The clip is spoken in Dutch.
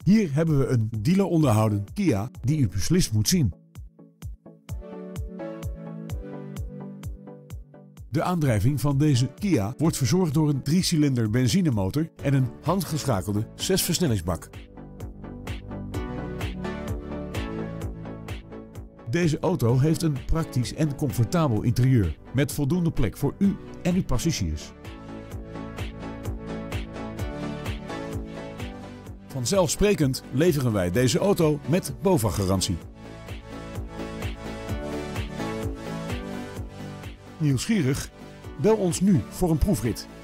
Hier hebben we een dealer onderhouden Kia die u beslist moet zien. De aandrijving van deze Kia wordt verzorgd door een 3-cilinder benzinemotor en een handgeschakelde 6-versnellingsbak. Deze auto heeft een praktisch en comfortabel interieur met voldoende plek voor u en uw passagiers. Vanzelfsprekend leveren wij deze auto met BOVAG-garantie. Nieuwsgierig? Bel ons nu voor een proefrit.